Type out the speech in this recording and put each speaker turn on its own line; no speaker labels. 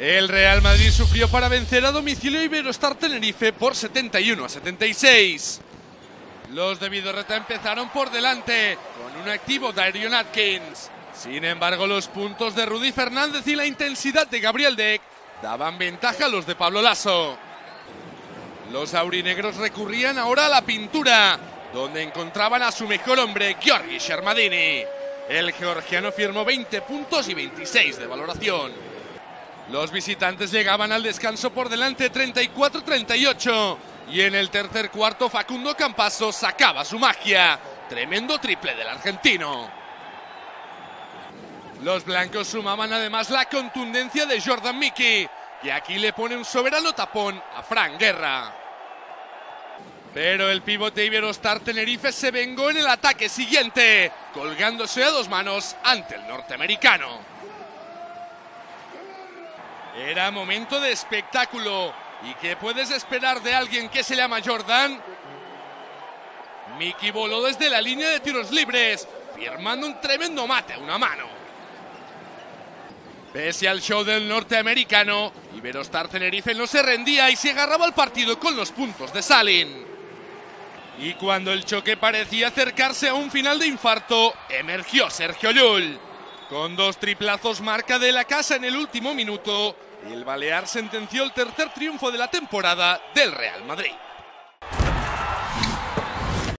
El Real Madrid sufrió para vencer a domicilio a Iberostar Tenerife por 71-76. Los de Vidorreta empezaron por delante con un activo Darion Atkins. Sin embargo, los puntos de Rudy Fernández y la intensidad de Gabriel Deck daban ventaja a los de Pablo Lasso. Los aurinegros recurrían ahora a la pintura, donde encontraban a su mejor hombre, Giorgi Shermadini. El georgiano firmó 20 puntos y 26 de valoración. Los visitantes llegaban al descanso por delante 34-38 y en el tercer cuarto Facundo Campazzo sacaba su magia. Tremendo triple del argentino. Los blancos sumaban además la contundencia de Jordan Mickey, que aquí le pone un soberano tapón a Fran Guerra. Pero el pivote Iberostar Tenerife se vengó en el ataque siguiente, colgándose a dos manos ante el norteamericano. Era momento de espectáculo. ¿Y qué puedes esperar de alguien que se llama Jordan? Mickey voló desde la línea de tiros libres, firmando un tremendo mate a una mano. Pese al show del norteamericano, Iberostar Tenerife no se rendía y se agarraba al partido con los puntos de Salin. Y cuando el choque parecía acercarse a un final de infarto, emergió Sergio Llull. Con dos triplazos marca de la casa en el último minuto, el balear sentenció el tercer triunfo de la temporada del Real Madrid.